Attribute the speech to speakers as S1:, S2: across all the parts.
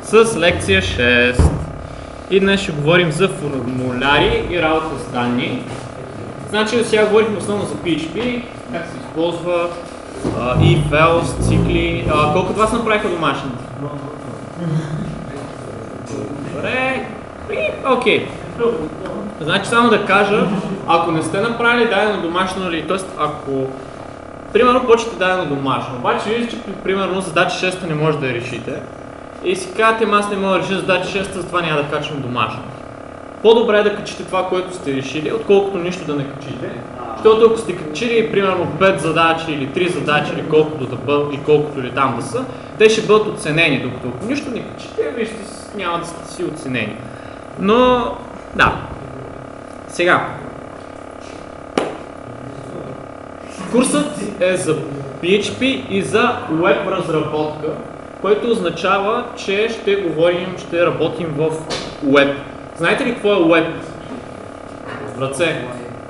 S1: с лекция 6. И днес ще говорим за формуляри и работа с данни. Значи до сега говорихме основно за PHP, как се използва, if, else, цикли. Колко от вас направиха домашните? Добре. Окей. Значи само да кажа, ако не сте направили дадено домашно, т.е. ако примерно почвате дадено домашно, обаче виждате, че примерно задача 6 не може да я решите и си казвате, аз не мога да реша задача 6, затова няма да качвам домашно. По-добре е да качите това, което сте решили, отколкото нищо да не качите. Защото ако сте качили примерно 5 задачи или 3 задачи или колкото да бъдат и колкото ли там да са, те ще бъдат оценени, докато ако нищо не качите, вижте, няма да сте си оценени. Но, да. Сега. Курсът е за PHP и за web разработка, което означава, че ще работим в web. Знаете ли какво е web? В ръце.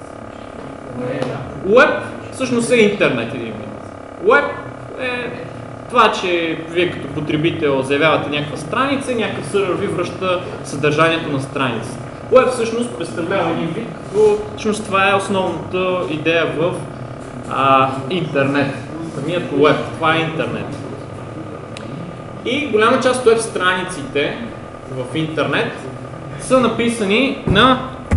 S1: Web всъщност е интернет един вид. Web е това, че вие като потребител заявявате някаква страница и някакъв сървър ви връща съдържанието на страницата. Web всъщност представлява един вид, като всъщност това е основната идея в интернет. Самият web, това е интернет. И голяма част от веб страниците в интернет са написани на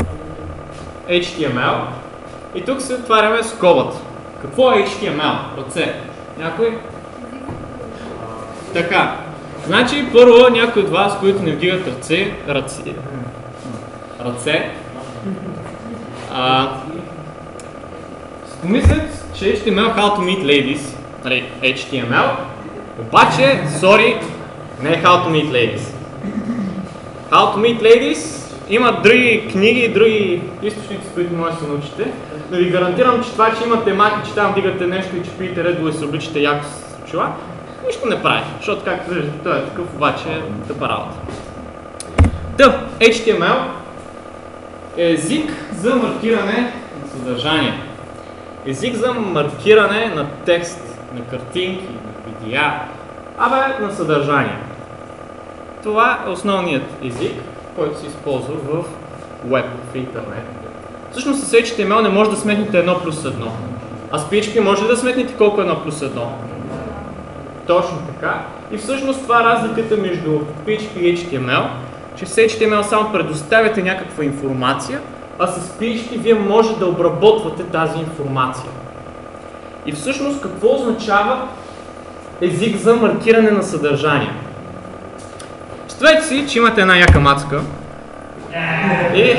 S1: HTML и тук се отваряме скобата. Какво е HTML? Ръце. Някой? Така. Значи първо някой от вас, които не вдигат ръце, мислят, че HTML how to meet ladies, нали, HTML, обаче, sorry, не е how to meet ladies. How to meet ladies има други книги и други източници, с които може да се научите. Но ви гарантирам, че това, че имате Mac и че там вдигате нещо и че пиете Red Bull и се обличате яко с очила, нищо не прави, защото както виждате, той е такъв, обаче е тъпа работа. HTML е език за маркиране на съдържание. Език за маркиране на текст, на картинки, на видеа, на съдържание. Това е основният език, който се използва в web, в интернет. Всъщност с HTML не може да сметнете 1+1. А с PHP може ли да сметнете колко е 1+1? Точно така. И всъщност това е разликата между PHP и HTML, че с HTML само предоставяте някаква информация, а с PHP вие може да обработвате тази информация. И всъщност какво означава език за маркиране на съдържание? Представете си, че имате една яка мацка и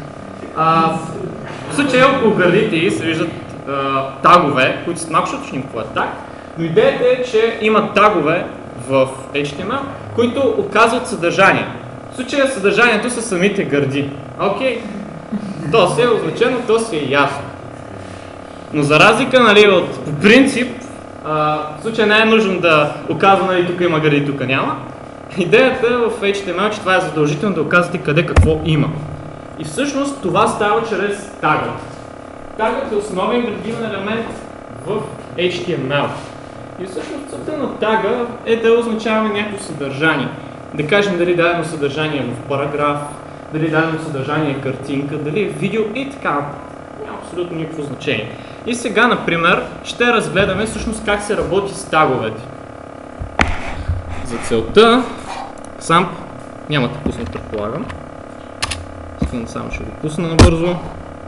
S1: в случая около гърдите ѝ се виждат тагове, които са малко ще уточним какво е таг, но идеята е, че има тагове в HTML, които оказват съдържание. В случая съдържанието са самите гърди. Окей? То си е означено, то си е ясно. Но за разлика, нали, от по принцип, в случая не е нужно да оказва, нали, тук има гърди, тук няма. Идеята в HTML е, че това е задължително да оказвате къде какво има. И всъщност това става чрез тагът. Тагът е основен градивен елемент в HTML. И всъщност целта на тага е да означаваме някакво съдържание. Да кажем дали дадено съдържание е в параграф, дали дадено съдържание е картинка, дали е видео и така. Няма абсолютно никакво значение. И сега, например, ще разгледаме всъщност как се работи с таговете. За целта, XAMPP няма да пусна, предполагам. Само ще го пусна набързо.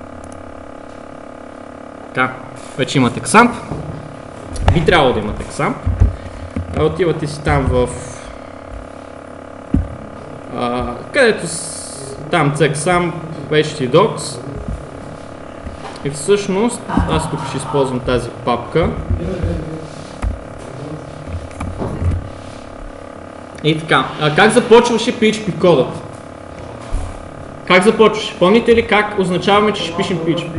S1: Така, вече имате XAMPP. Би трябвало да имате XAMPP. Отивате си там в където там XAMPP, htdocs и всъщност аз тук ще използвам тази папка. И така, как започваше PHP кодът? Как започваше? Помните ли как означаваме, че ще пишем PHP?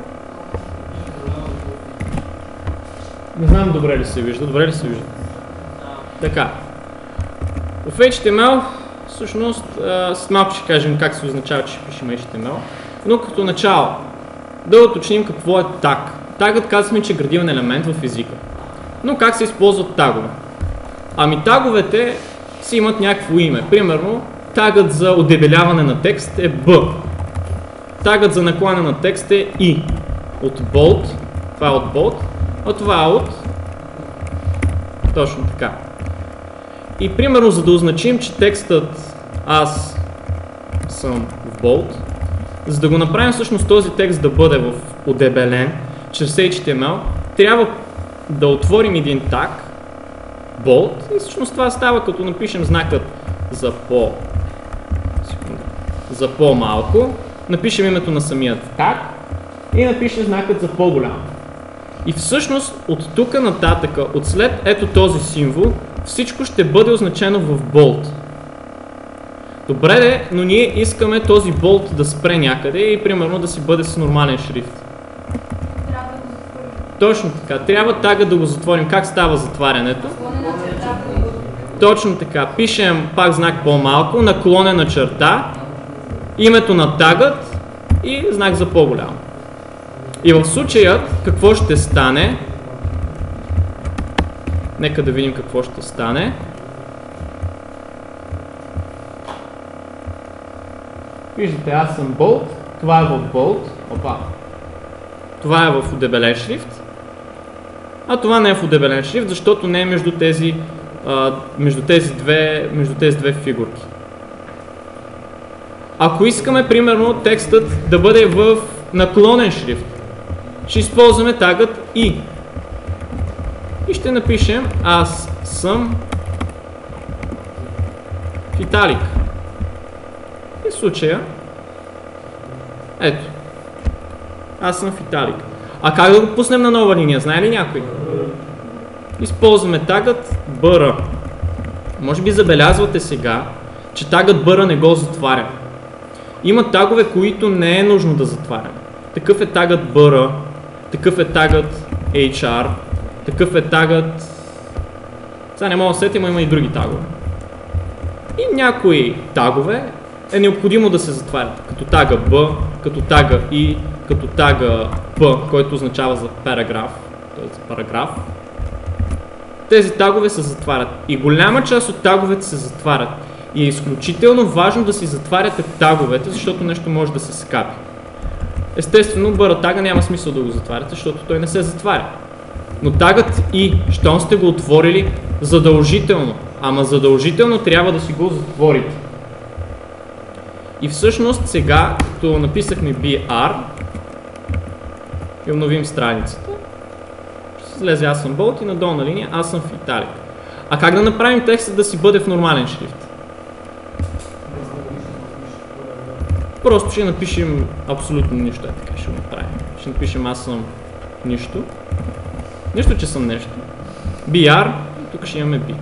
S1: Не знам добре ли се вижда, добре ли се вижда? Така. В HTML всъщност след малко ще кажем как се означава, че ще пишем HTML, но като начало да уточним какво е таг. Тагът казваме, че е градивен елемент в езика. Но как се използват тагове? Ами таговете си имат някакво име. Примерно, тагът за удебеляване на текст е B. Тагът за накланяне на текст е I. От bold, това е от bold, а това е от... Точно така. И примерно, за да означим, че текстът аз съм в bold, за да го направим всъщност този текст да бъде в удебелен чрез HTML, трябва да отворим един таг, bold, и всъщност това става като напишем знакът за по-малко, напишем името на самият таг и напишем знакът за по-голям. И всъщност от тук нататък, от след ето този символ, всичко ще бъде означено в bold. Добре де, но ние искаме този bold да спре някъде и примерно да си бъде с нормален шрифт.
S2: Трябва да го затворим.
S1: Точно така, трябва тага да го затворим. Как става затварянето? Точно така, пишем пак знак по-малко, наклонена черта, името на тагът и знак за по-голямо. И в случая какво ще стане? Нека да видим какво ще стане. Виждате, аз съм bold, това е в bold, това е в удебелен шрифт, а това не е в удебелен шрифт, защото не е между тези две фигурки. Ако искаме, примерно, текстът да бъде в наклонен шрифт, ще използваме тагът I. И ще напишем аз съм в италик. И в случая, ето, аз съм в италик. А как да го пуснем на нова линия, знае ли някой? Използваме тагът BR. Може би забелязвате сега, че тагът BR не го затваря. Има тагове, които не е нужно да затваряме. Такъв е тагът BR, такъв е тагът HR, такъв е тагът... Сега не мога да сетим, има и други тагове. И някои тагове е необходимо да се затварят, като тага B, като тага I, като тага P, който означава за параграф, т.е. за параграф. Тези тагове се затварят и голяма част от таговете се затварят. И е изключително важно да си затваряте таговете, защото нещо може да се скапи. Естествено, BR тага няма смисъл да го затваряте, защото той не се затваря. Но тагът I, щом сте го отворили, задължително, ама задължително трябва да си го затворите. И всъщност сега, като написахме BR и обновим страницата, ще излезе аз съм bold и на долна линия аз съм в италик. А как да направим текста да си бъде в нормален шрифт? Просто ще напишем абсолютно нищо, така ще го направим. Ще напишем аз съм нищо. Нищо, че съм нещо. BR, тук ще имаме B.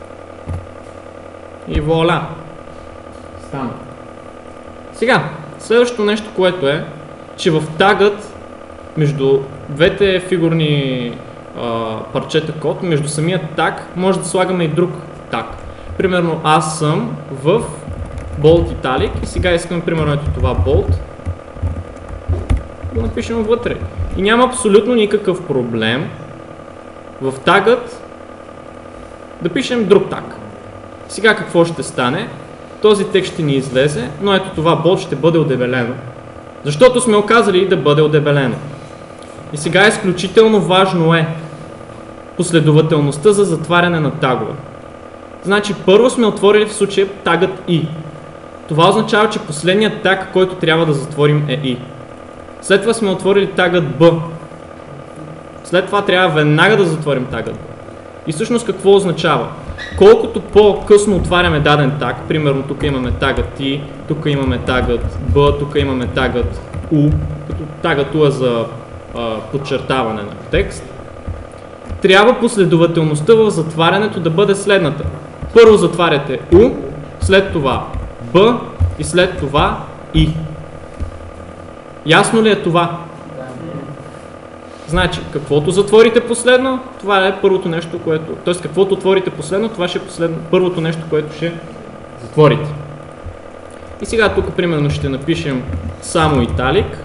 S1: И вуаля! Стана. Сега, следващото нещо, което е, че в тагът между двете фигурни парчета код, между самият таг, може да слагаме и друг таг. Примерно аз съм в bold italic и сега искаме примерно ето това bold. Го напишем вътре. И няма абсолютно никакъв проблем в тагът да пишем друг таг. Сега какво ще стане? Този текст ще ни излезе, но ето това bold ще бъде удебелено. Защото сме оказали да бъде удебелено. И сега изключително важно е последователността за затваряне на тагове. Значи първо сме отворили в случая тагът I. Това означава, че последният таг, който трябва да затворим е I. След това сме отворили тагът B. След това трябва веднага да затворим тагът B. И всъщност какво означава? Колкото по-късно отваряме даден таг, примерно тук имаме тагът I, тук имаме тагът B, тук имаме тагът U, като тагът U е за подчертаване на текст, трябва последователността в затварянето да бъде следната. Първо затваряте U, след това B и след това I. Ясно ли е това? Значи, каквото затворите последно, това е първото нещо, което... Т.е. каквото отворите последно, това ще е първото нещо, което ще затворите. И сега тук примерно ще напишем само италик,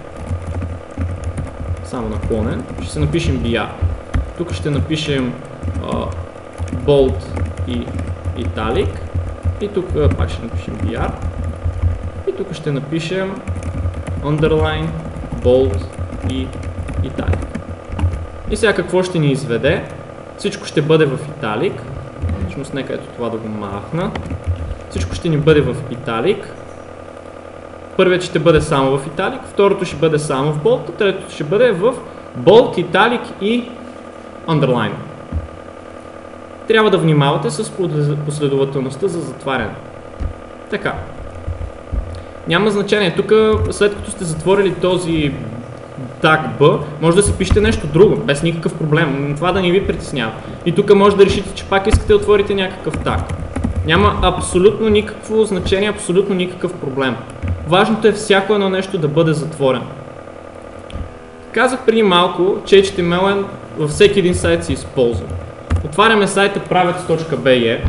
S1: само наклонен, ще се напишем BR. Тук ще напишем bold и italic И тук пак ще напишем BR. И тук ще напишем underline, bold и italic. И сега какво ще ни изведе? Всичко ще бъде в italic. Всъщност нека ето това да го махна. Всичко ще ни бъде в italic. Първият ще бъде само в italic, второто ще бъде само в bold, третото ще бъде в bold, italic и underline. Трябва да внимавате с последователността за затваряне. Така. Няма значение. Тук, след като сте затворили този tag B, може да си пишете нещо друго, без никакъв проблем. Това да не ви притеснява. И тук може да решите, че пак искате да отворите някакъв tag. Няма абсолютно никакво значение, абсолютно никакъв проблем. Важното е всяко едно нещо да бъде затворено. Казах преди малко, че HTML във всеки един сайт се използва. Отваряме сайта pravec.be.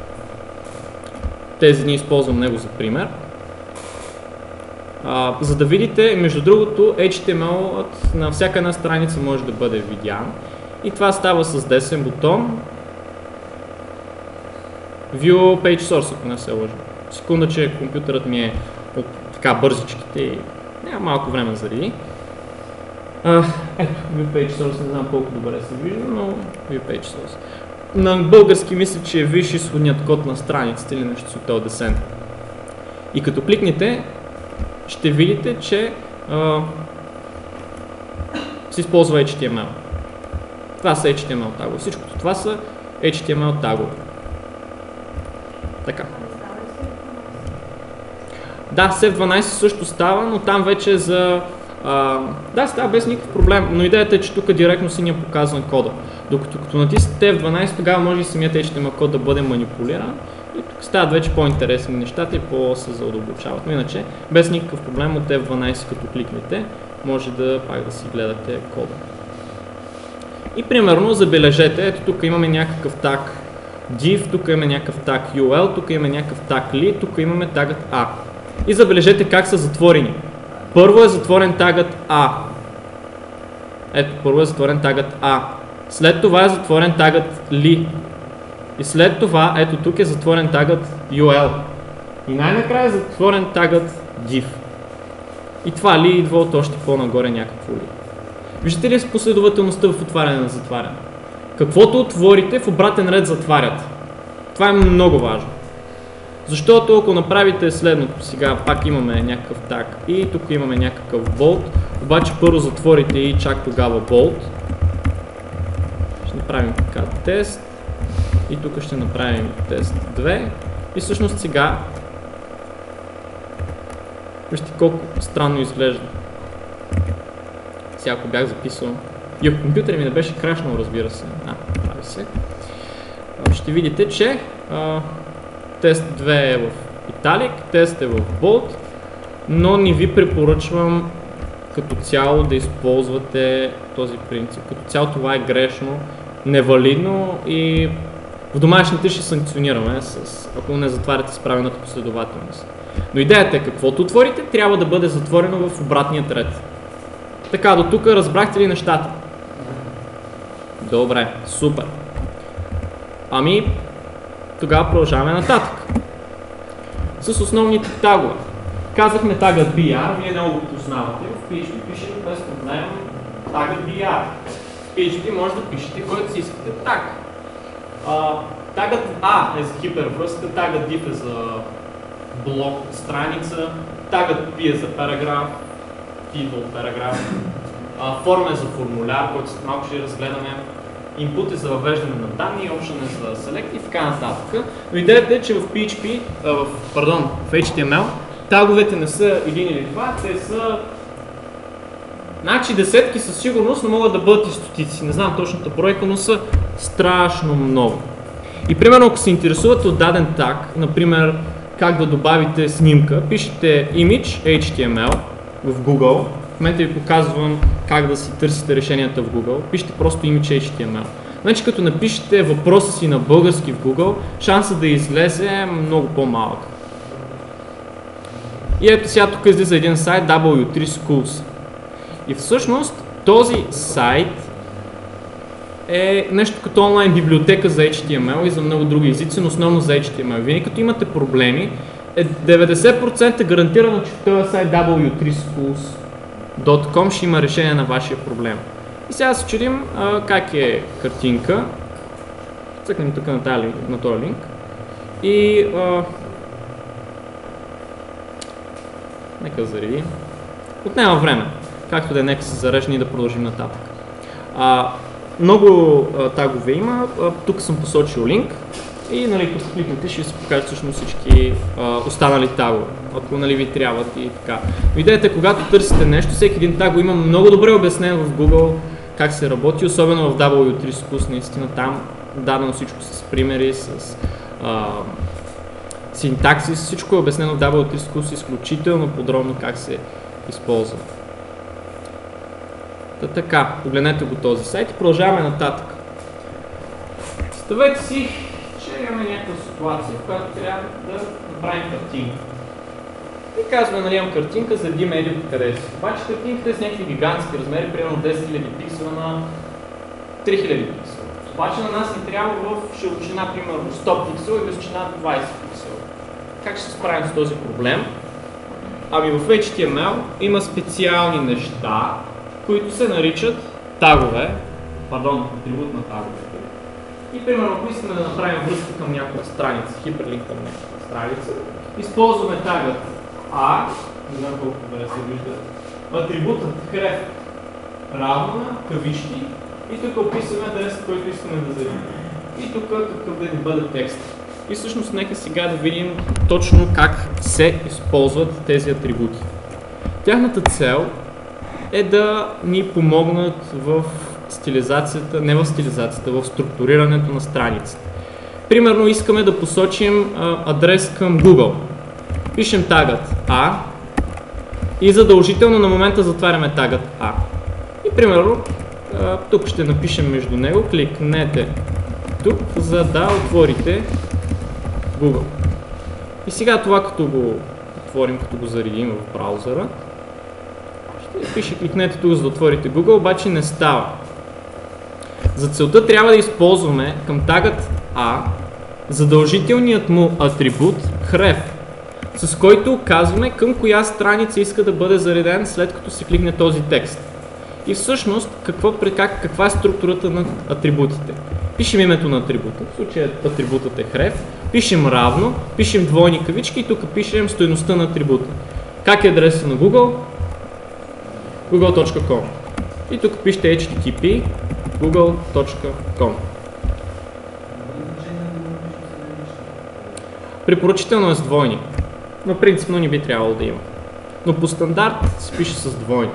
S1: Тези дни използвам него за пример. За да видите, между другото, HTML на всяка една страница може да бъде видян. И това става с десен бутон. View Page Source, ако не се лъжа. Секунда, че компютърът ми е от така бързичките и няма малко време да зареди. Ето, View Page Source, не знам колко добре се вижда, но View Page Source. На български мисля, че е виж изходният код на страницата или нещо с Hotel Descent. И като кликнете, ще видите, че се използва HTML. Това са HTML тагове. Всичкото това са HTML тагове. Така. Да, Save12 също става, но там вече е за... да, става без никакъв проблем, но идеята е, че тук директно си ни е показан кода. Докато като натиснете F12, тогава може и самият HTML код да бъде манипулиран. И тук стават вече по-интересни нещата и по-се задълбочават. Но иначе, без никакъв проблем от F12 като кликнете, може да пак да си гледате кода. И примерно забележете, ето тук имаме някакъв tag div, тук имаме някакъв tag UL, тук имаме някакъв tag li, тук имаме тагът A. И забележете как са затворени. Първо е затворен тагът A. Ето, първо е затворен тагът A. След това е затворен тагът li. И след това, ето тук е затворен тагът UL. И най-накрая е затворен тагът div. И това ли идва от още по-нагоре някакво ли. Виждате ли последователността в отваряне на затваряне? Каквото отворите, в обратен ред затварят. Това е много важно. Защото ако направите следното, сега пак имаме някакъв tag и тук имаме някакъв bold, обаче първо затворите и чак тогава bold. Ще направим така тест и тук ще направим тест 2 и всъщност сега вижте колко странно изглежда. Сега ако бях записал и ако компютърът ми не беше крашнал, разбира се, прави се, ще видите, че тест 2 е в italic, тест е в bold, но не ви препоръчвам като цяло да използвате този принцип. Като цяло това е грешно, невалидно и в домашните ще санкционираме, ако не затваряте с правилната последователност. Но идеята е каквото отворите, трябва да бъде затворено в обратният ред. Така, до тук разбрахте ли нещата? Добре, супер. Ами, тогава продължаваме нататък. С основните тагове. Казахме тагът BR, вие много го познавате. В PHP пишете без проблем тагът BR. В PHP може да пишете който си искате таг. Тагът A е за хипервръзка, тагът div е за блок страница, тагът P е за параграф, table параграф, форма е за формуляр, който след малко ще разгледаме. Input е за въвеждане на данни, option е за select и така нататък. Но идеята е, че в PHP, в HTML, таговете не са един или два, те са значи десетки със сигурност, но могат да бъдат и стотици. Не знам точната бройка, но са страшно много. И примерно, ако се интересувате от даден таг, например, как да добавите снимка, пишете image HTML в Google. В момента ви показвам как да си търсите решенията в Google. Пишете просто image HTML. Значи като напишете въпроса си на български в Google, шансът да излезе е много по-малък. И ето сега тук излиза един сайт W3 Schools. И всъщност този сайт
S3: е нещо като онлайн библиотека за HTML и за много други езици, но основно за HTML. Винаги като имате проблеми, 90% гарантирано, че в този сайт w3schools.com ще има решение на вашия проблем. И сега се чудим как е картинка. Цъкнем тук на този линк. И нека зареди. Отнема време. Както да е, нека се зарежда и да продължим нататък. Много тагове има. Тук съм посочил линк. И нали, като кликнете, ще ви се покажат всъщност всички останали тагове, ако нали, ви трябват и така. Идеята е, когато търсите нещо, всеки един таг го има много добре обяснено в Google как се работи, особено в W3 Schools, наистина там дадено всичко с примери, с синтаксис, всичко е обяснено в W3 Schools изключително подробно как се използва. Така, погледнете го този сайт и продължаваме нататък. Представете си, че имаме някаква ситуация, в която трябва да направим картинка. И казваме, нали, имам картинка, заредим еди къде си. Обаче картинката е с някакви гигантски размери, примерно 10 000 пиксела на 3000 пиксела. Обаче на нас ни трябва в широчина, примерно 100 пиксела и височина 20 пиксела. Как ще се справим с този проблем? Ами в HTML има специални неща, които се наричат тагове, атрибут на таговете. И примерно, ако искаме да направим връзка към някаква страница, хиперлинк към някаква страница, използваме тагът A, не знам колко добре се вижда, атрибутът href равно на кавички и тук описваме адреса, който искаме да заредим. И тук какъв да ни бъде текст. И всъщност нека сега да видим точно как се използват тези атрибути. Тяхната цел е да ни помогнат в стилизацията, не в стилизацията, в структурирането на страницата. Примерно искаме да посочим адрес към Google. Пишем тагът A и задължително на момента затваряме тагът A. И примерно тук ще напишем между него, кликнете тук, за да отворите Google. И сега това като го отворим, като го заредим в браузъра, ще пише кликнете тук, за да отворите Google, обаче не става. За целта трябва да използваме към тагът A задължителният му атрибут href, с който казваме към коя страница иска да бъде зареден след като се кликне този текст. И всъщност каква е структурата на атрибутите. Пишем името на атрибута, в случая атрибутът е href, пишем равно, пишем двойни кавички и тук пишем стойността на атрибута. Как е адреса на Google? google.com. И тук пишете http google.com. Препоръчително е с двойни, но принципно не би трябвало да има. Но по стандарт се пише с двойни.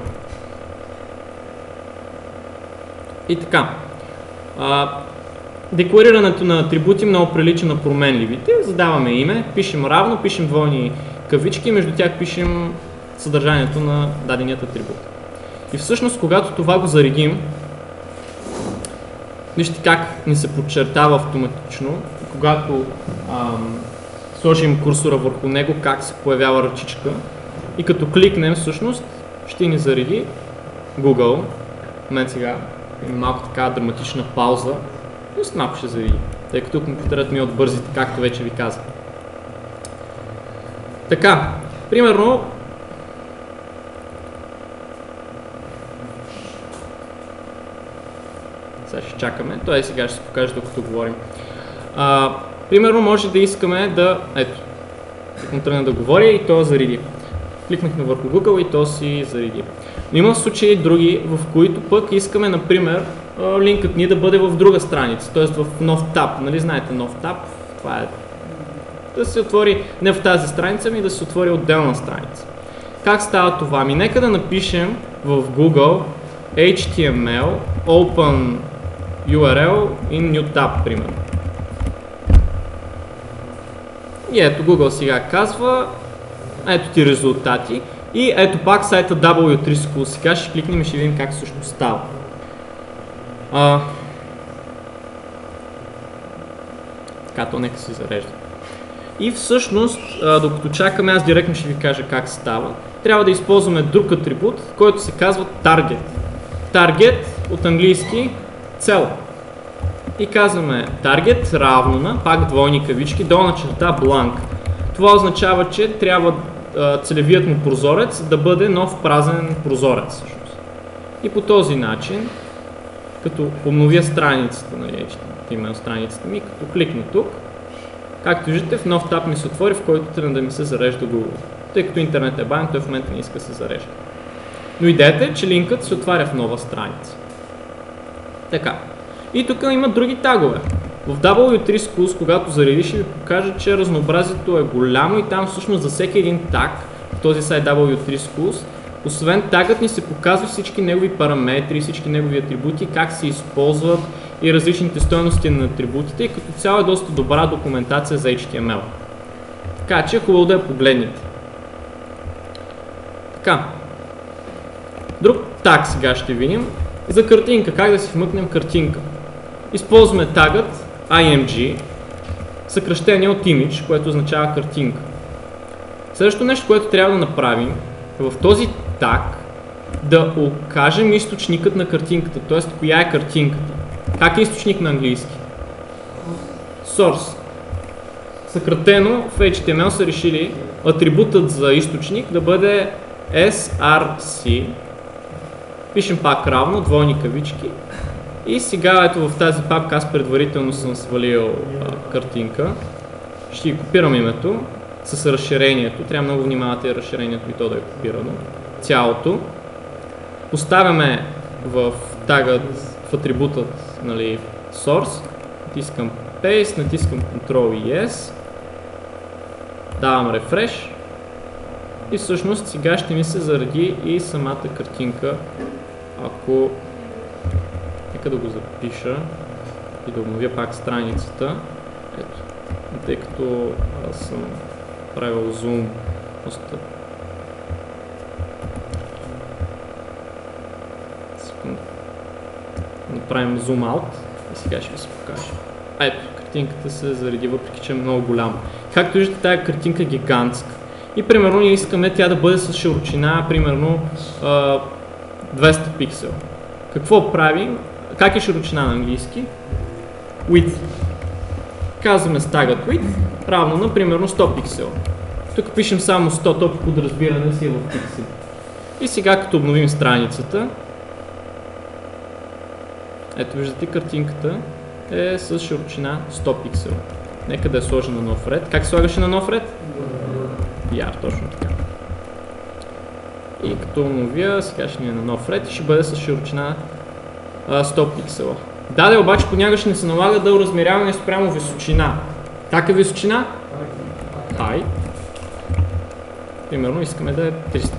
S3: И така. Декларирането на атрибути много прилича на променливите. Задаваме име, пишем равно, пишем двойни кавички и между тях пишем съдържанието на даденият атрибут. И всъщност, когато това го заредим, вижте как ни се подчертава автоматично, когато сложим курсора върху него, как се появява ръчичка и като кликнем всъщност ще ни зареди Google. В момент сега има малко така драматична пауза и снап ще зареди, тъй като компютърът ми е от бързите, както вече ви казах. Така, примерно сега ще чакаме, той сега ще се покаже докато говорим. Примерно може да искаме да, ето, тръгна да говоря и то зареди. Кликнахме върху Google и то си зареди. Но има случаи други, в които пък искаме, например, линкът ни да бъде в друга страница, т.е. в нов таб. Нали знаете нов таб? Това е да се отвори не в тази страница, ами да се отвори отделна страница. Как става това? Ми нека да напишем в Google HTML open URL in new tab, примерно. И ето Google сега казва, ето ти резултати и ето пак сайта W3 Schools. Сега ще кликнем и ще видим как всъщност става. Така, то нека се зарежда. И всъщност, докато чакаме, аз директно ще ви кажа как става. Трябва да използваме друг атрибут, който се казва target. Target от английски цел. и казваме target равно на, пак двойни кавички, долна черта blank. Това означава, че трябва целевият му прозорец да бъде нов празен прозорец. Всъщност. И по този начин, като обновя страницата, нали, email страницата ми, като кликна тук, както виждате, в нов таб ми се отвори, в който трябва да ми се зарежда Google. Тъй като интернет е бан, той в момента не иска да се зарежда. Но идеята е, че линкът се отваря в нова страница. Така. И тук има други тагове. В W3 Schools, когато заредиш, ще ви покажа, че разнообразието е голямо и там всъщност за всеки един таг, в този сайт W3 Schools, освен тагът ни се показва всички негови параметри, всички негови атрибути, как се използват и различните стойности на атрибутите и като цяло е доста добра документация за HTML. Така че е хубаво да я погледнете. Така. Друг таг сега ще видим. За картинка, как да си вмъкнем картинка. Използваме тагът img, съкръщение от image, което означава картинка. Следващото нещо, което трябва да направим е в този таг да окажем източникът на картинката, т.е. коя е картинката. Как е източник на английски? Source. Съкратено в HTML са решили атрибутът за източник да бъде src. Пишем пак равно, двойни кавички. И сега ето в тази папка аз предварително съм свалил картинка. Ще ги копирам името с разширението. Трябва много внимавате разширението и то да е копирано. Цялото. Поставяме в тагът, в атрибутът, нали, source. Натискам paste, натискам Ctrl и S. Давам refresh. И всъщност сега ще ми се зареди и самата картинка. Ако... Нека да го запиша и да обновя пак страницата. Ето. Тъй като аз съм правил зум доста... Направим зум out и сега ще ви се покажа. Ето, картинката се зареди, въпреки че е много голяма. Както виждате, тая картинка е гигантска. И примерно ние искаме тя да бъде с широчина, примерно 200 пиксела. Какво правим? Как е широчина на английски? Width. Казваме с тагът width, равно на примерно 100 пиксела. Тук пишем само 100, то по подразбиране си е в пиксели. И сега като обновим страницата, ето виждате картинката е с широчина 100 пиксела. Нека да я сложа на нов ред. Как се слагаше на нов ред? PR, точно така. И като обновя, сега ще ни е на нов ред и ще бъде с широчина 100 пиксела. Даде, обаче понякога ще не се налага да размеряваме спрямо височина. Как е височина? Height. Примерно искаме да е 300.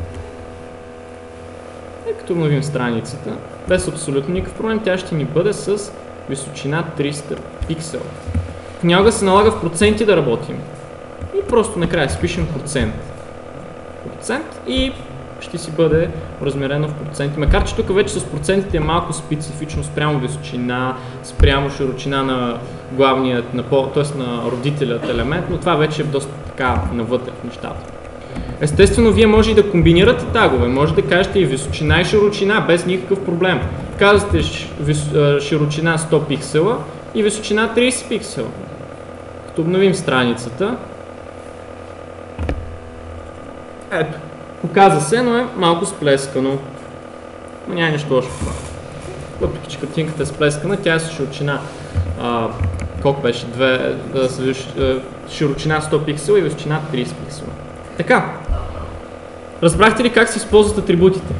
S3: И като обновим страницата, без абсолютно никакъв проблем, тя ще ни бъде с височина 300 пиксела. Понякога се налага в проценти да работим. И просто накрая спишем процент. И ще си бъде размерено в проценти. Макар че тук вече с процентите е малко специфично спрямо височина, спрямо широчина на главният, т.е. на родителят елемент, но това вече е доста така навътре в нещата. Естествено, вие може и да комбинирате тагове, може да кажете и височина и широчина без никакъв проблем. Казвате широчина 100 пиксела и височина 30 пиксела. Като обновим страницата, ето, показа се, но е малко сплескано. Но няма нищо лошо в това. Въпреки че картинката е сплескана, тя е с широчина, колко беше? Широчина 100 пиксела и височина 30 пиксела. Така, разбрахте ли как се използват атрибутите?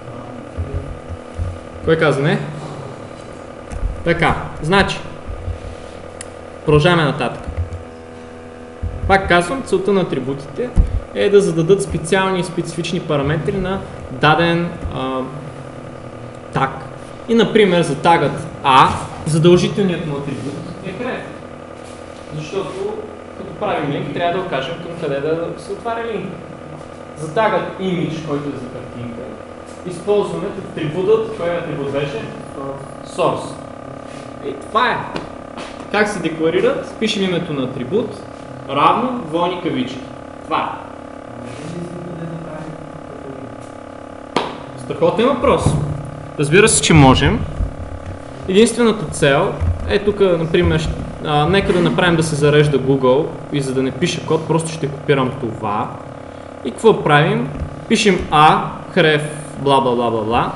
S3: Кой каза не? Така, значи, продължаваме нататък. Пак казвам, целта на атрибутите е да зададат специални и специфични параметри на даден таг. И например за тагът A, задължителният му атрибут е ref. Защото като правим линк, трябва да окажем към къде да се отваря линк. За тагът image, който е за картинка, използваме атрибутът, кой атрибут беше? Source. И това е. Как се декларират? Пишем името на атрибут, равно, двойни кавички. Това е. Страхотен въпрос. Разбира се, че можем. Единствената цел тук, например, нека да направим да се зарежда Google и за да не пише код, просто ще копирам това. И какво правим? Пишем href бла бла бла бла бла.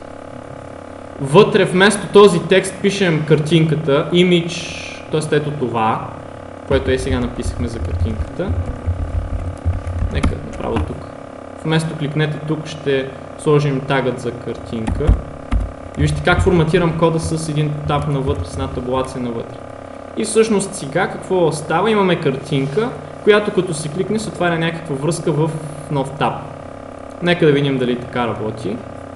S3: Вътре вместо този текст пишем картинката, image, т.е. ето това, което сега написахме за картинката. Нека направо тук. Вместо кликнете тук ще сложим тагът за картинка. И вижте как форматирам кода с един таб навътре, с една табулация навътре. И всъщност сега какво става? Имаме картинка, която като се кликне се отваря някаква връзка в нов таб. Нека да видим дали така работи.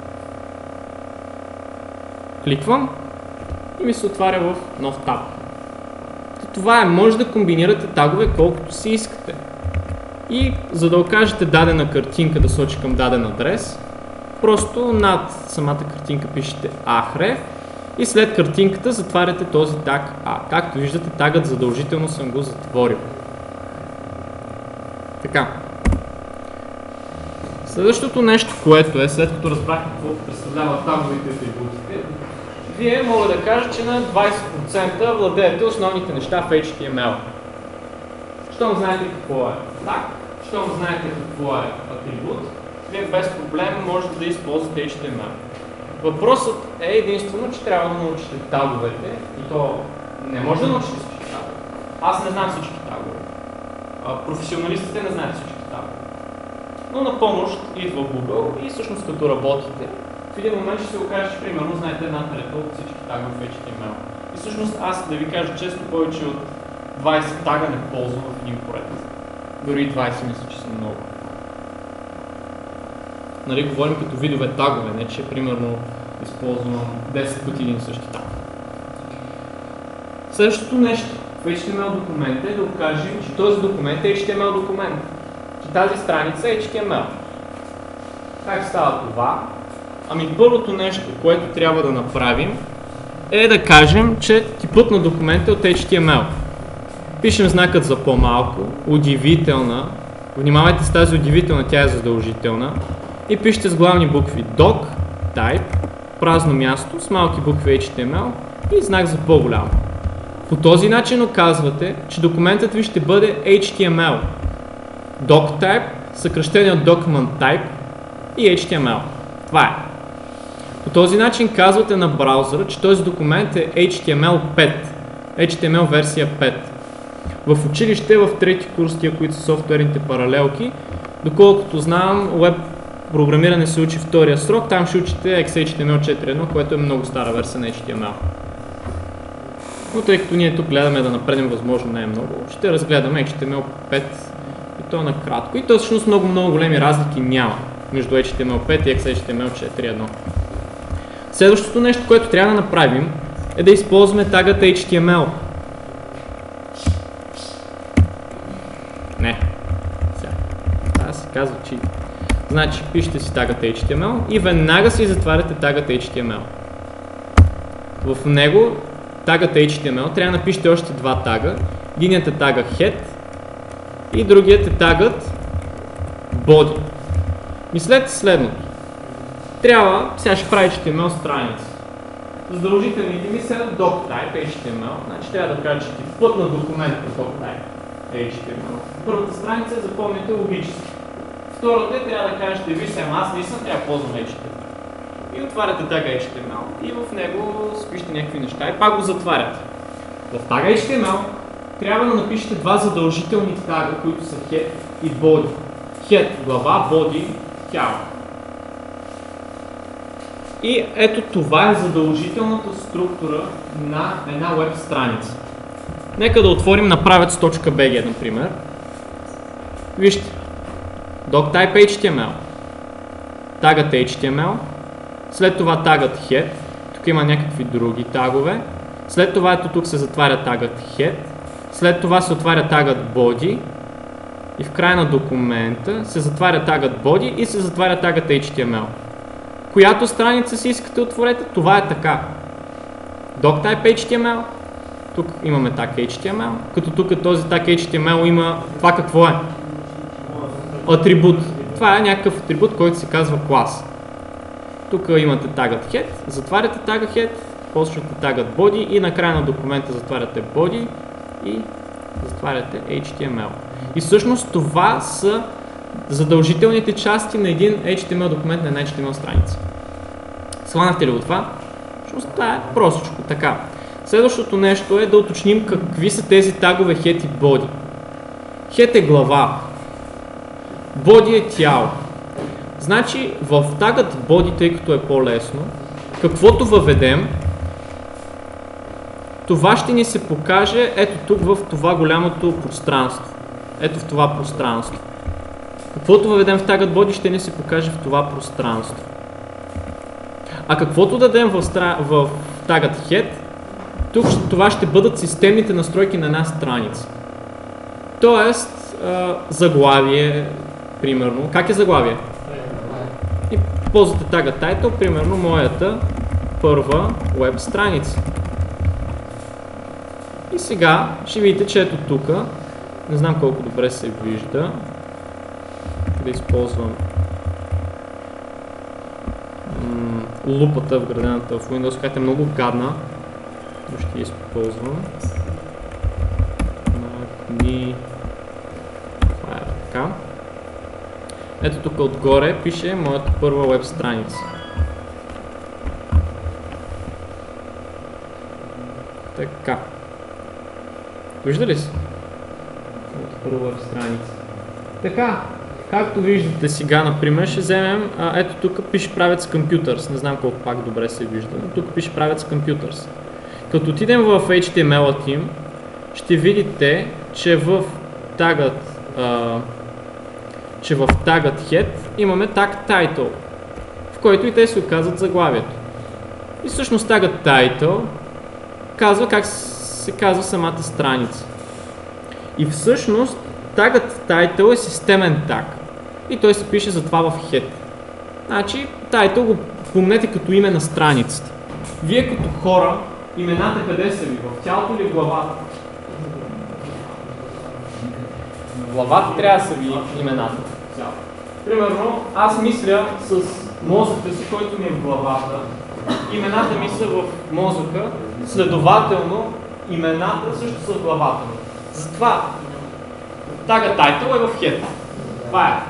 S3: Кликвам и ми се отваря в нов таб. Това е, може да комбинирате тагове колкото си искате. И за да окажете дадена картинка да сочи към даден адрес, просто над самата картинка пишете href и след картинката затваряте този таг A. Както виждате, тагът задължително съм го затворил. Така. Следващото нещо, което е, след като разбрахте какво представляват таговете и атрибутите, вие мога да кажа, че на 20% владеете основните неща в HTML. Щом знаете какво е таг, щом знаете какво е атрибут, вие без проблем можете да използвате HTML. Въпросът е единствено, че трябва да научите таговете и то не може да научите всички тагове. Аз не знам всички тагове. Професионалистите не знаят всички тагове. Но на помощ идва Google и всъщност като работите, в един момент ще се окаже, че примерно знаете една трета от всички тагове в HTML. И всъщност аз, да ви кажа честно, повече от 20 тага не ползвам в един проект. Дори 20 мисля, че са много. Нали, говорим като видове тагове, не че примерно използвам 10 пъти един същи таг. Следващото нещо в HTML документа е да окажем, че този документ е HTML документ. Че тази страница е HTML. Как става това? Ами първото нещо, което трябва да направим, е да кажем, че типът на документа е от HTML. Пишем знакът за по-малко, удивителна, внимавайте с тази удивителна, тя е задължителна, и пишете с главни букви doc, type, празно място, с малки букви HTML и знак за по-голямо. По този начин оказвате, че документът ви ще бъде HTML. Doctype, съкръщение от document type и HTML. Това е. По този начин казвате на браузъра, че този документ е HTML5, HTML версия 5. В училище, в трети курс, тия, които са софтуерните паралелки, доколкото знам, веб програмиране се учи втория срок, там ще учите XHTML 4.1, което е много стара версия на HTML. Но тъй като ние тук гледаме да напреднем възможно най-много, ще разгледаме HTML 5 и то накратко. И то всъщност много големи разлики няма между HTML5 и XHTML 4.1. Следващото нещо, което трябва да направим, е да използваме тагата HTML. Не. Сега. Това се казва cheat. Значи, пишете си тагата HTML и веднага си затваряте тагата HTML. В него тагата HTML трябва да напишете още два тага. Единият е тага head и другият е тагът body. Мислете следното. Трябва, сега ще прави HTML страница. Задължителните ми са doctype HTML, значи трябва да кажа, че типът на документ е doctype HTML. Първата страница запомните логически. Втората трябва да кажете, виж сега, аз наистина трябва да ползвам HTML. И отваряте тага HTML и в него спишете някакви неща и пак го затваряте. В тага HTML трябва да напишете два задължителни тага, които са head и body. Head глава, body тяло. И ето това е задължителната структура на една веб страница. Нека да отворим направец.bg, например. Вижте. Doctype HTML. Тагът HTML. След това тагът head. Тук има някакви други тагове. След това ето тук се затваря тагът head. След това се отваря тагът body. И в края на документа се затваря тагът body и се затваря тагът HTML. Която страница си искате отворете, това е така. Doctype HTML. Тук имаме таг HTML. Като тук този таг HTML има това какво е? Атрибут. Това е някакъв атрибут, който се казва клас. Тук имате тагът head, затваряте тага head ползвате тагът body и накрая на документа затваряте body и затваряте HTML. И всъщност това са задължителните части на един HTML документ на една HTML страница. Схванахте ли го това? Всъщност това е простичко. Така. Следващото нещо е да уточним какви са тези тагове head и body. Head е глава. Body е тяло. Значи в тагът body, тъй като е по-лесно, каквото въведем, това ще ни се покаже ето тук в това голямото пространство. Ето в това пространство. Каквото въведем в тагът body ще ни се покаже в това пространство. А каквото дадем в тагът head, тук това ще бъдат системните настройки на една страница. Тоест, заглавие, примерно. Как е заглавие? И ползвате тага title, примерно моята първа веб страница. И сега ще видите, че ето тук, не знам колко добре се вижда, да използвам лупата вградената в Windows, която е много гадна, но ще я използвам. Това е така. Ето тук отгоре пише моята първа веб страница. Така. Вижда ли се? Моята първа веб страница. Така. Както виждате сега, например, ще вземем, ето тук пише Private Computers, не знам колко пак добре се вижда, но тук пише Private Computers. Като отидем в HTML-ът им, ще видите, че в тагът head имаме tag title, в който и те се оказват заглавието. И всъщност тагът title казва как се казва самата страница. И всъщност тагът title е системен таг. И той се пише затова в head. Значи title го помнете като име на страницата. Вие като хора, имената къде са ви? В тялото или в главата? В главата трябва да са ви имената. Примерно, аз мисля с мозъка си, който ми е в главата. Имената ми са в мозъка, следователно имената също са в главата ми. Затова тага title е в head. Това е.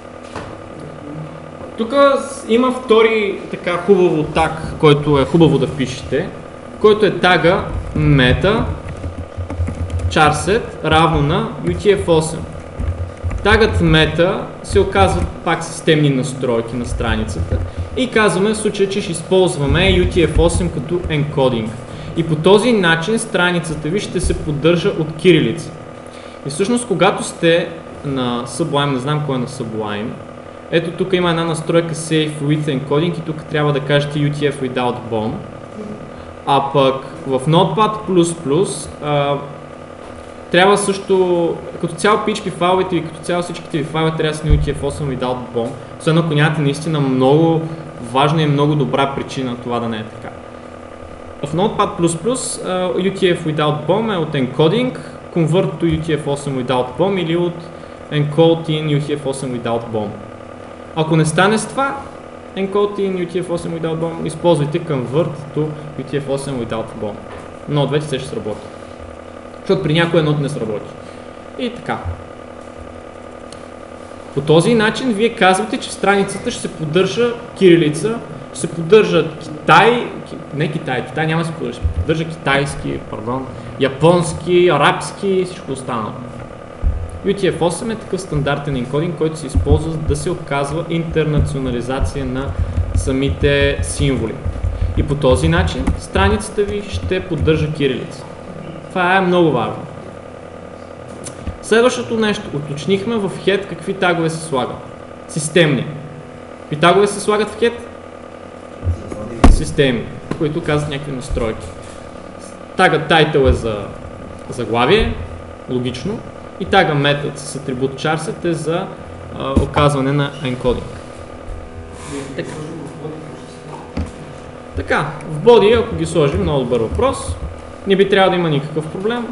S3: Тук има втори така хубаво таг, който е хубаво да впишете, който е тага meta charset равно на UTF-8. Тагът meta се оказват пак системни настройки на страницата и казваме в случая, че ще използваме UTF-8 като енкодинг. И по този начин страницата ви ще се поддържа от кирилица. И всъщност когато сте на Sublime, не знам кой е на Sublime, ето тук има една настройка Save with Encoding и тук трябва да кажете UTF without bomb. А пък в Notepad++ трябва също, като цяло PHP файловете и като цяло всичките ви файлове трябва да са на UTF-8 without bomb, освен ако нямате наистина много важна и много добра причина това да не е така. В Notepad++ UTF without bomb е от encoding, convert to UTF-8 without bomb или от encode in UTF-8 without bomb. Ако не стане с това, encode in UTF-8 without bomb, използвайте convert to UTF-8 without bomb. Но двете ще сработи. Защото при някой едното не сработи. И така. По този начин вие казвате, че в страницата ще се поддържа кирилица, ще се поддържа Китай, Китай няма да се поддържа, ще се поддържа китайски, японски, арабски и всичко останало. UTF-8 е такъв стандартен енкодинг, който се използва да се оказва интернационализация на самите символи. И по този начин страницата ви ще поддържа кирилица. Това е много важно. Следващото нещо. Уточнихме в head какви тагове се слагат. Системни. Какви тагове се слагат в head? Системни, които казват някакви настройки. Тагът title е за заглавие, логично. И тага метод с атрибут charset е за оказване на енкодинг. Така, в body, ако ги сложим, много добър въпрос, не би трябвало да има никакъв проблем,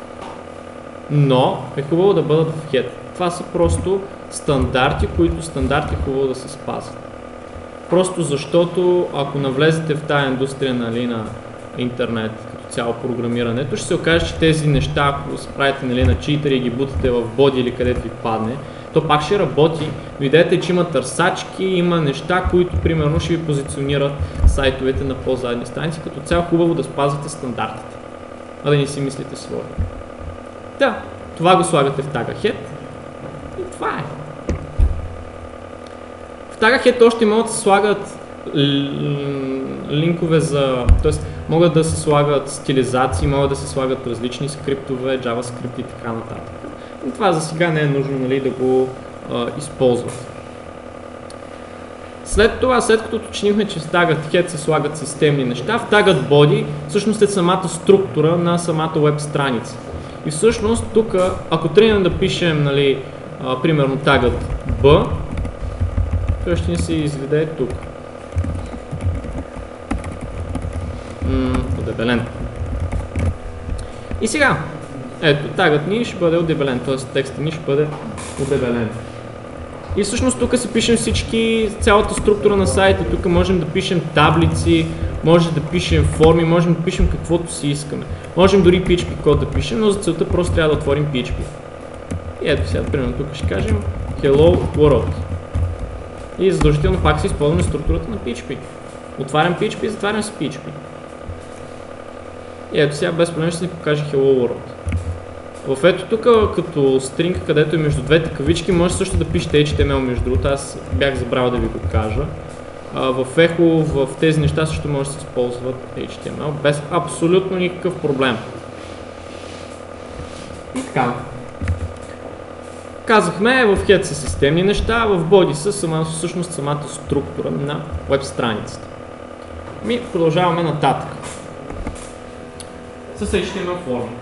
S3: но е хубаво да бъдат в head. Това са просто стандарти, които стандарти е хубаво да се спазват. Просто защото ако навлезете в тази индустрия, нали, на интернет, като цяло програмирането, ще се окаже, че тези неща, ако се правите, нали, на читъри и ги бутате в боди или където ви падне, то пак ще работи, но идеята е, че има търсачки, има неща, които примерно ще ви позиционират сайтовете на по-задни страници, като цяло хубаво да спазвате стандартите, а да не си мислите свои. Да, това го слагате в тага head и това е. В тага head още могат да се слагат линкове за, т.е. могат да се слагат стилизации, могат да се слагат различни скриптове, JavaScript и така нататък. И това за сега не е нужно, нали, да го използват. След това, след като уточнихме, че в tagged head се слагат системни неща, в tagged body всъщност е самата структура на самата веб страница. И всъщност тук, ако тръгнем да пишем, нали, примерно tagged b, той ще ни се изведе тук. Удебелен. И сега, ето, тагът ни ще бъде удебелен, т.е. текстът ни ще бъде удебелен. И всъщност тук си пишем цялата структура на сайта. Тук можем да пишем таблици, може да пишем форми, можем да пишем каквото си искаме. Можем дори PHP код да пишем, но за целта просто трябва да отворим PHP. И ето сега, примерно тук ще кажем Hello World. И задължително пак си използваме структурата на PHP. Отварям PHP, затварям си PHP. И ето сега без проблем ще ни покаже Hello World. В ето тук като стринг, където е между двете кавички, може също да пишете HTML между другото, аз бях забравил да ви го кажа. В Echo, в тези неща също може да се използват HTML без абсолютно никакъв проблем. И така. Казахме, в Head са системни неща, в Body са всъщност самата структура на веб страницата. Продължаваме нататък. С HTML формата.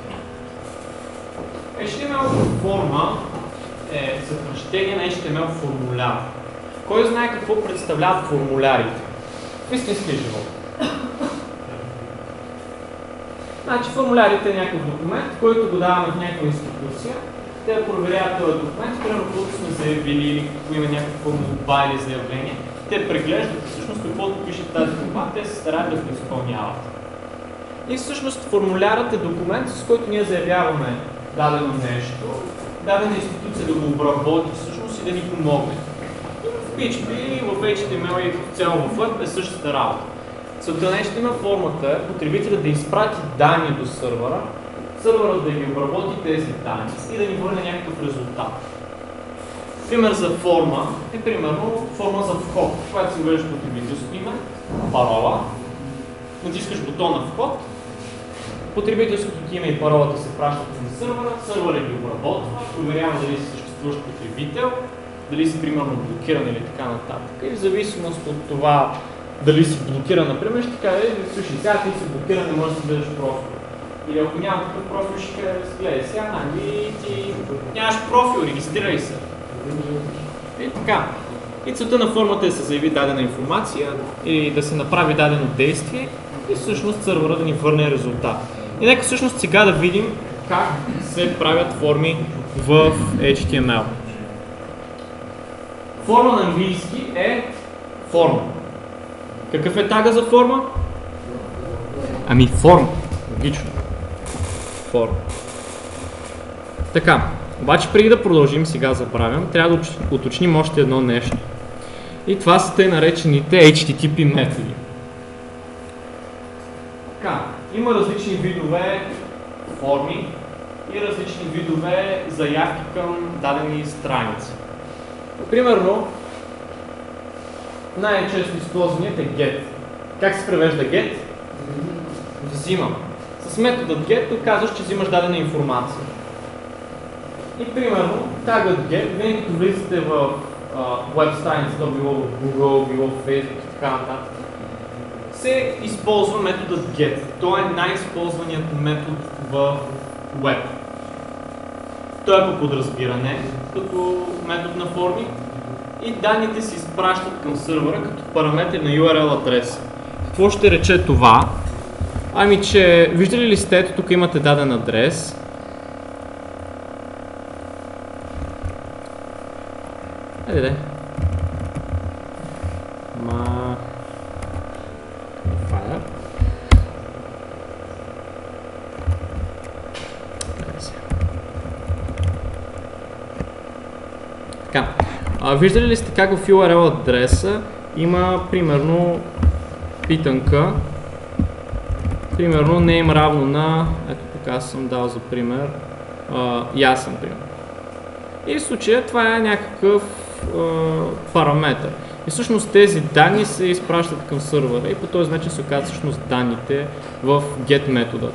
S3: HTML форма е съкръщение на HTML формуляр. Кой знае какво представляват формулярите в истинския живот? Значи формулярите е някакъв документ, който го даваме в някаква институция. Те проверяват този документ, примерно колко сме заявили или ако има някаква молба или заявление. Те преглеждат всъщност каквото пише тази молба, те се стараят да го изпълняват. И всъщност формулярът е документ, с който ние заявяваме дадено нещо, дадена институция да го обработи всъщност и да ни помогне. В PHP, в HTML и в цяло в Web е същата работа. Целта на HTML формата е потребителят да изпрати данни до сървъра, сървърът да ги обработи тези данни и да ни върне някакъв резултат. Пример за форма е примерно форма за вход, когато си ввеждаш потребителско име, парола, натискаш бутона вход, потребителското име и паролата се пращат към сървъра, сървърът ги обработва, проверява дали си съществуващ потребител, дали си примерно блокиран или така нататък. И в зависимост от това дали си блокиран, например, ще каже, слушай, сега ти си блокиран, не можеш да си гледаш профил. Или ако няма такъв профил, ще каже, гледай сега, нали ти нямаш профил, регистрирай се. И така. И целта на формата е да се заяви дадена информация или да се направи дадено действие и всъщност сървъра да ни върне резултат. И нека всъщност сега да видим как се правят форми в HTML. Форма на английски е форма. Какъв е тага за форма? Ами форма. Логично. Форма. Така, обаче преди да продължим, сега забравям, трябва да уточним още едно нещо. И това са тъй наречените HTTP методи. Така, има различни видове форми и различни видове заявки към дадени страници. Примерно, най-често използваният е get. Как се превежда get? Взимам. С методът get казваш, че взимаш дадена информация. И примерно, тагът get, винаги като влизате в веб страницата, било в Google, било в Facebook и така нататък, се използва методът get. Той е най-използваният метод в web. Той е по подразбиране, като метод на форми и данните се изпращат към сървъра като параметри на URL адрес. Какво ще рече това? Ами, че виждали ли сте, ето тук имате даден адрес. Айде. Така, виждали ли сте как в URL адреса има примерно питанка, примерно name равно на, ето тук аз съм дал за пример, ясен пример. И в случая това е някакъв параметър. И всъщност тези данни се изпращат към сървъра и по този начин се оказват всъщност данните в get метода.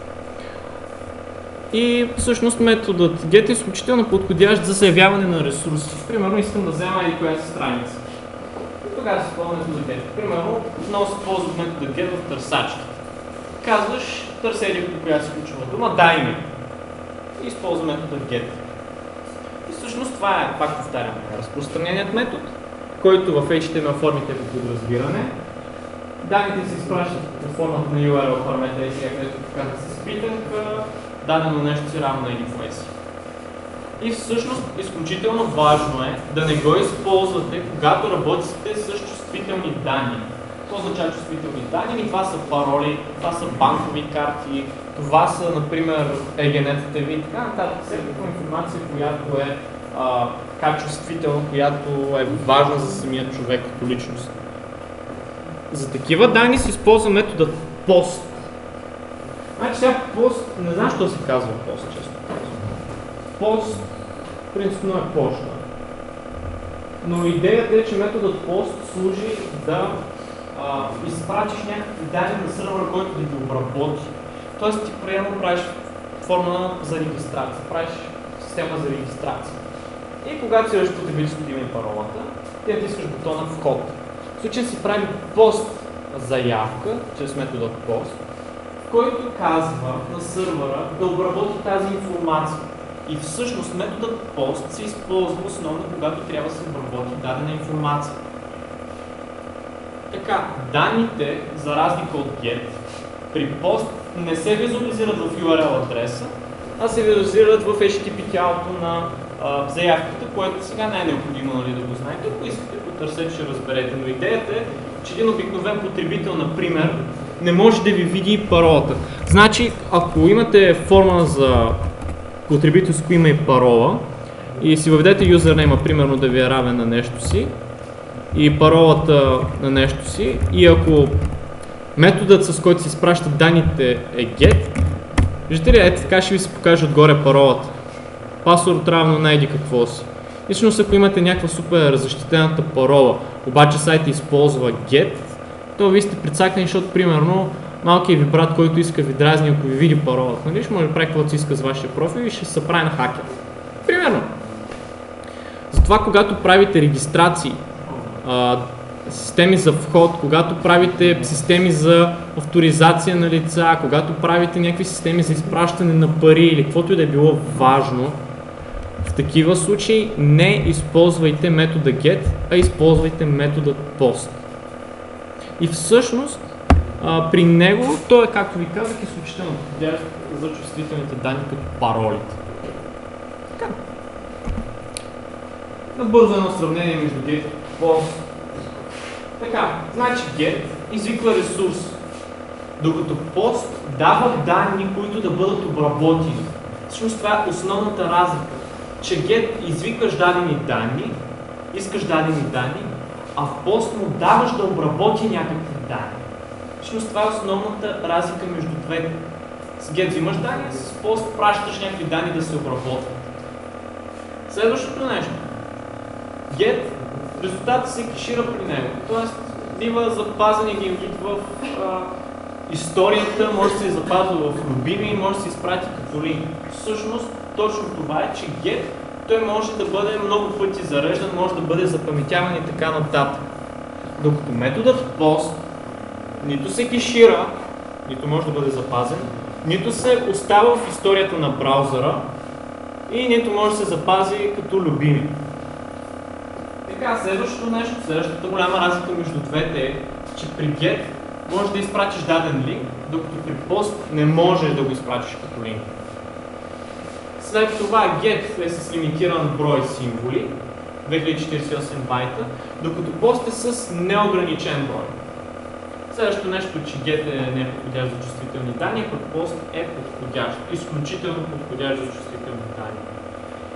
S3: И всъщност методът get е изключително подходящ за заявяване на ресурси. Примерно искам да взема или коя си страница. И тогава се използва метода get. Примерно отново се използва метода get в търсачки. Казваш търсели по коя си ключова дума, дай ми. И използва метода get. И всъщност това е, пак повтаряме, разпространеният метод, който в HTML формите е по подразбиране. Данните се изпращат под формата на URL параметра и сега, където показва с питанка, дадено нещо си равно на или си. И всъщност изключително важно е да не го използвате, когато работите с чувствителни данни. Това означава чувствителни данни, и това са пароли, това са банкови карти, това са, например, егенетата ви и така нататък. Всякаква информация, която е чувствителна, която е важна за самия човек като личност. За такива данни се използва методът POST. Значи сега POST, не знам защо се казва POST, често казвам. POST принципно е почта. Но идеята е, че методът POST служи да изпратиш някакви данни на сървъра, който да ги обработи. Тоест ти приема правиш форма за регистрация, правиш система за регистрация. И когато си решиш потребителското име и паролата, ти натискаш бутона вход. В случая си прави пост заявка, чрез метода POST, в който казва на сървъра да обработи тази информация. И всъщност методът POST се използва основно, когато трябва да се обработи дадена информация. Така, данните, за разлика от get, при POST не се визуализират в URL адреса, а се визуализират в HTTP тялото на заявката, което сега не е необходимо, нали, да го знаете. Ако искате, потърсете, ще разберете. Но идеята е, че един обикновен потребител, например, не може да ви види паролата. Значи, ако имате форма за потребителско име и парола и си въведете юзернейма, примерно да ви е равен на нещо си и паролата на нещо си, и ако методът, с който се изпращат данните, е get, виждате ли, ето така ще ви се покаже отгоре паролата. Пасворд равно на еди какво си. И всъщност, ако имате някаква супер защитената парола, обаче сайта използва get, то вие сте прецакани, защото примерно малкият ви брат, който иска ви дразни, ако ви види паролата, нали, ще може да прави каквото си иска с вашия профил и ще се прави на хакер. Примерно. Затова, когато правите регистрации, системи за вход, когато правите системи за авторизация на лица, когато правите някакви системи за изпращане на пари или каквото и да е било важно, в такива случаи не използвайте метода get, а използвайте метода POST. И всъщност при него той е, както ви казах, изключително подходящ за чувствителните данни като паролите. Така. Набързо едно сравнение между get и POST. Така, значи get извиква ресурс, докато POST дава данни, които да бъдат обработени. Всъщност това е основната разлика, че get извикваш дадени данни, искаш дадени данни, а в POST му даваш да обработи някакви данни. Всъщност това е основната разлика между двете. С get взимаш данни, с POST пращаш някакви данни да се обработват. Следващото нещо. Get, резултатът се кешира при него, т.е. бива запазен един вид в историята, може да се запазва в любими и може да се изпрати като линк. Всъщност, точно това е, че get, той може да бъде много пъти зареждан, може да бъде запаметяван и така нататък. Докато методът POST нито се кешира, нито може да бъде запазен, нито се остава в историята на браузъра и нито може да се запази като любими. Така, следващото нещо, следващата голяма разлика между двете е, че при get можеш да изпратиш даден линк, докато при POST не можеш да го изпратиш като линк. След това get е с лимитиран брой символи, 2048 байта, докато POST е с неограничен брой. Следващото нещо, че get не е подходящ за чувствителни данни, а POST е подходящ, изключително подходящ за чувствителни данни.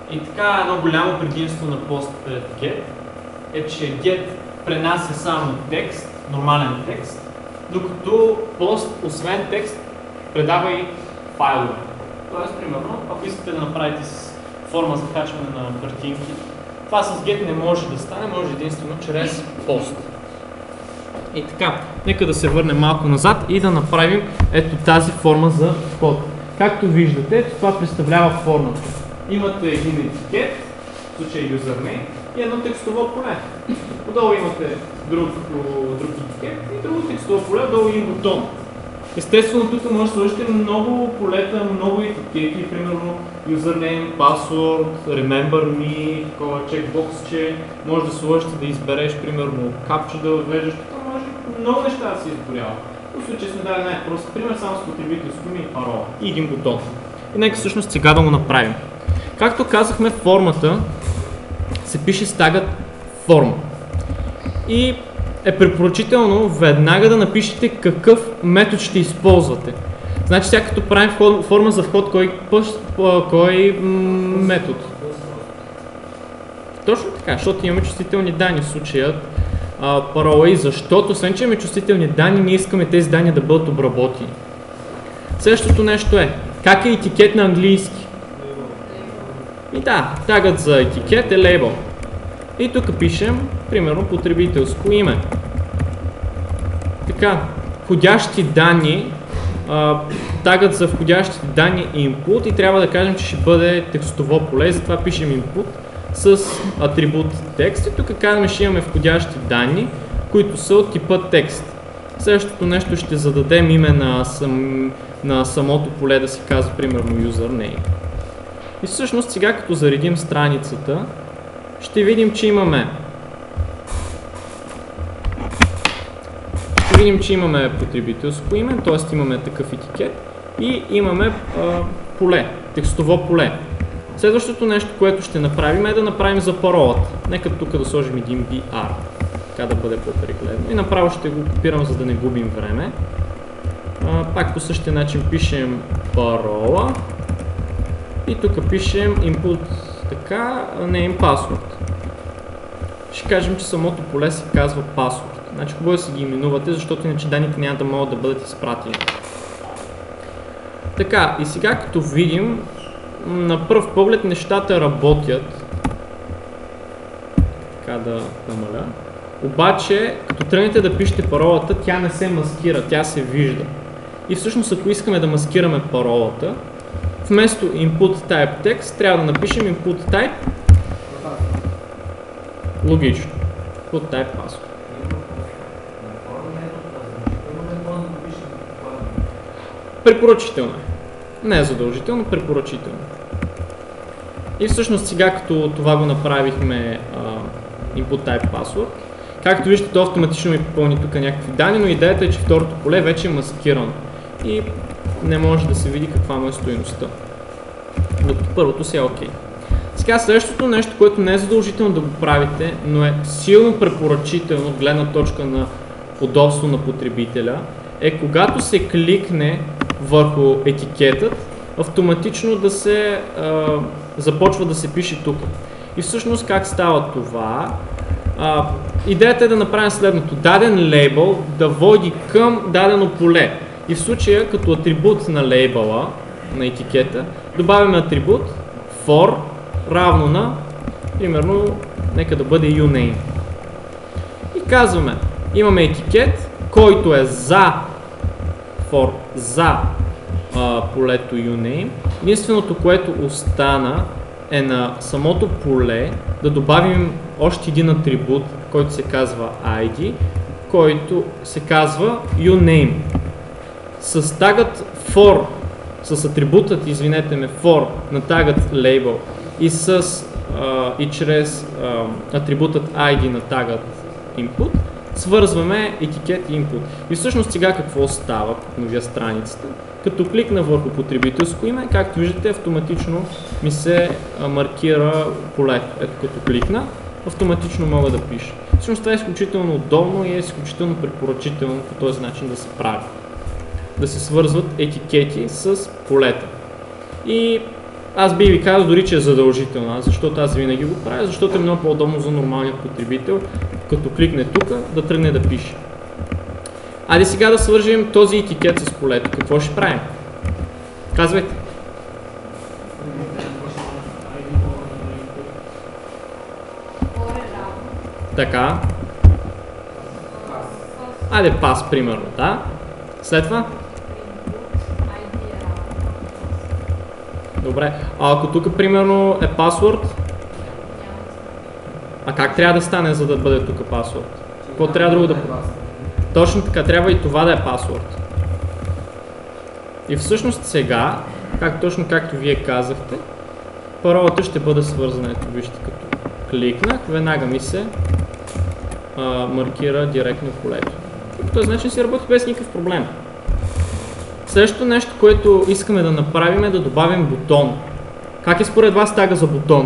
S3: И така едно голямо предимство на пост пред get е, че get пренася само текст, нормален текст, докато пост, освен текст, предава и файлове. Тоест, примерно, ако искате да направите с форма за качване на картинки, това с get не може да стане, може единствено чрез пост. И така, нека да се върнем малко назад и да направим ето тази форма за вход. Както виждате, това представлява формата. Имате един етикет, в случай юзернейм, и едно текстово поле. Отдолу имате друг етикет и друго текстово поле, отдолу един бутон. Естествено, тук може да сложите много полета, много етикети, примерно username, password, remember me, такова чекбоксче, може да сложите да избереш, примерно, капча да въвеждаш, тук може много неща да се изборява. В случай сме дали най-прост пример, само с потребителско име и парола и един бутон. И нека всъщност сега да го направим. Както казахме, формата се пише с тагът form. И е препоръчително веднага да напишете какъв метод ще използвате. Значи сега като правим форма за вход, кой метод? Точно така, защото имаме чувствителни данни в случая парола и защото, освен че имаме чувствителни данни, ние искаме тези данни да бъдат обработени. Следващото нещо е, как е етикет на английски? И да, тагът за етикет е label. И тук пишем, примерно, потребителско име. Така, входящи данни, тагът за входящите данни е input и трябва да кажем, че ще бъде текстово поле, затова пишем input с атрибут текст и тук казваме, ще имаме входящи данни, които са от типа текст. Следващото нещо ще зададем име на самото поле, да се казва, примерно, username. И всъщност сега, като заредим страницата, ще видим, че имаме потребителско име, т.е. имаме такъв етикет и имаме поле, текстово поле. Следващото нещо, което ще направим е да направим за паролата. Нека тук да сложим един BR, така да бъде по-прегледно. И направо ще го копирам, за да не губим време. Пак по същия начин пишем парола и тук пишем input така, name password. Ще кажем, че самото поле се казва password. Значи хубаво да си ги именувате, защото иначе данните няма да могат да бъдат изпратени. Така, и сега като видим, на пръв поглед нещата работят. Така да намаля. Обаче, като тръгнете да пишете паролата, тя не се маскира, тя се вижда. И всъщност, ако искаме да маскираме паролата, вместо input type text, трябва да напишем input type. Логично. Input type password. Препоръчително е. Не е задължително, препоръчително. И всъщност сега, като това го направихме input type password, както виждате, то автоматично ми попълни тук някакви данни, но идеята е, че второто поле вече е маскирано и не може да се види каква му е стойността. Докато първото си е окей. Сега следващото нещо, което не е задължително да го правите, но е силно препоръчително от гледна точка на удобство на потребителя, е когато се кликне върху етикетът, автоматично да се започва да се пише тук. И всъщност как става това? Идеята е да направим следното. Даден лейбъл да води към дадено поле. И в случая, като атрибут на лейбъла, на етикета, добавяме атрибут for равно на, примерно, нека да бъде uname. И казваме, имаме етикет, който е за полето uname. Единственото, което остана е на самото поле да добавим още един атрибут, който се казва ID, който се казва uname. С тагът for, с атрибутът, извинете ме, for на тагът label и чрез атрибутът ID на тагът input, свързваме етикет и input. И всъщност сега какво става, новия страницата? Като кликна върху потребителско име, както виждате, автоматично ми се маркира полето. Ето като кликна, автоматично мога да пиша. Всъщност това е изключително удобно и е изключително препоръчително по този начин да се прави. Да се свързват етикети с полета. И Аз би ви казал дори, че е задължително, защото аз винаги го правя, защото е много по-удобно за нормалния потребител, като кликне тук, да тръгне да пише. Айде сега да свържем този етикет с полето. Какво ще правим? Казвайте. Така. Айде пас, примерно, да. След това? Добре. А ако тук, примерно, е пасворд, а как трябва да стане, за да бъде тук пасворд? Какво трябва друго да... Точно така, трябва и това да е пасворд. И всъщност сега, точно както вие казахте, паролата ще бъде свързана. Ето вижте, като кликнах, веднага ми се маркира директно полето. И по този начин си работи без никакъв проблем. Следващото нещо, което искаме да направим, е да добавим бутон. Как е според вас тага за бутон?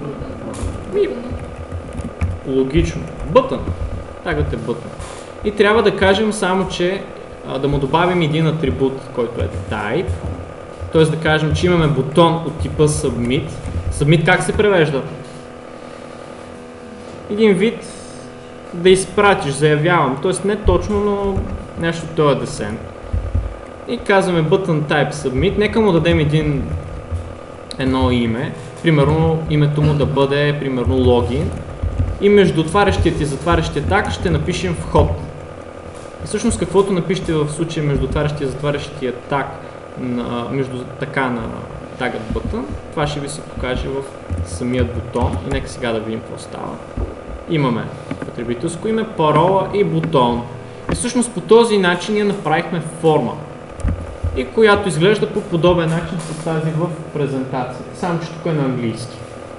S3: Логично. Бутон. Тагът е бутон. И трябва да кажем само, че да му добавим един атрибут, който е type. Т.е. да кажем, че имаме бутон от типа submit. Submit как се превежда? Един вид да изпратиш, заявявам. Т.е. не точно, но нещо това е десен. И казваме button type submit. Нека му дадем едно име. Примерно името му да бъде примерно login. И между отварящият и затварящият таг ще напишем вход. И всъщност каквото напишете в случая между отварящия и затварящия таг между така на тагът button, това ще ви се покаже в самият бутон. И нека сега да видим какво става. Имаме потребителско име, парола и бутон. И всъщност по този начин ние направихме форма. И която изглежда по подобен начин с тази в презентацията. Само че тук е на английски.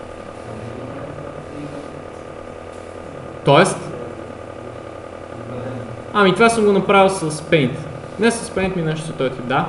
S3: Тоест? Ами това съм го направил с Paint. Не с Paint ми нещо се той ти, да.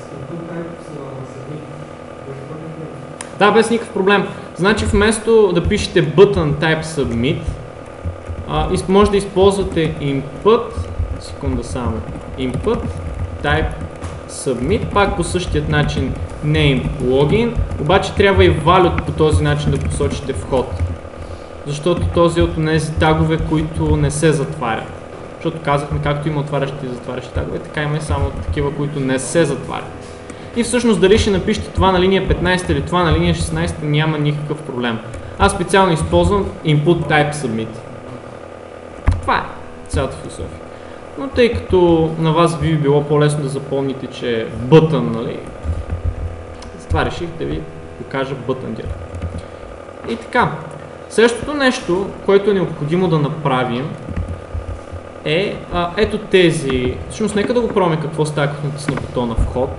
S3: Да, без никакъв проблем. Значи вместо да пишете button type submit, може да използвате input, секунда само, input type submit, пак по същият начин name login, обаче трябва и value по този начин да посочите вход. Защото този е от тези тагове, които не се затварят. Защото казахме, както има отварящи и затварящи тагове, така има и само такива, които не се затварят. И всъщност дали ще напишете това на линия 15 или това на линия 16, няма никакъв проблем. Аз специално използвам input type submit. Това е цялата философия. Но тъй като на вас би било по-лесно да запомните, че е button, нали, затова реших да ви покажа button директно. И така. Следващото нещо, което е необходимо да направим е ето тези. Всъщност нека да го пробваме какво става, като натисна бутона вход.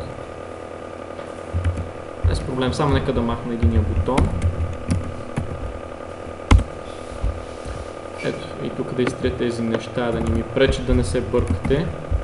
S3: Без проблем, само нека да махна единия бутон. Ето, и тук да изтрия тези неща, да не ми пречат да не се бъркате.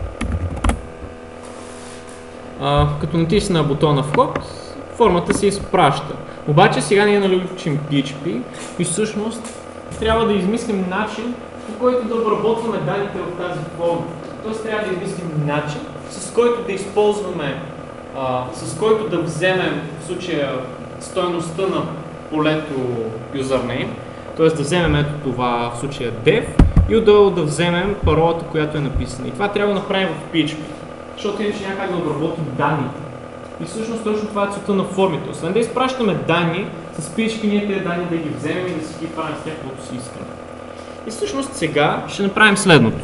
S3: Като натисна бутона вход, формата се изпраща. Обаче сега ние учим PHP и всъщност трябва да измислим начин, по който да обработваме данните в тази форма. Тоест трябва да измислим начин, с който да използваме, с който да вземем в случая стойността на полето username, т.е. да вземем ето това в случая dev и отдолу да вземем паролата, която е написана. И това трябва да направим в PHP, защото иначе няма как да обработим данните. И всъщност точно това е целта на формите. Освен да изпращаме данни, с PHP ние тези данни да ги вземем и да си ги правим с тях, каквото си искаме. И всъщност сега ще направим следното.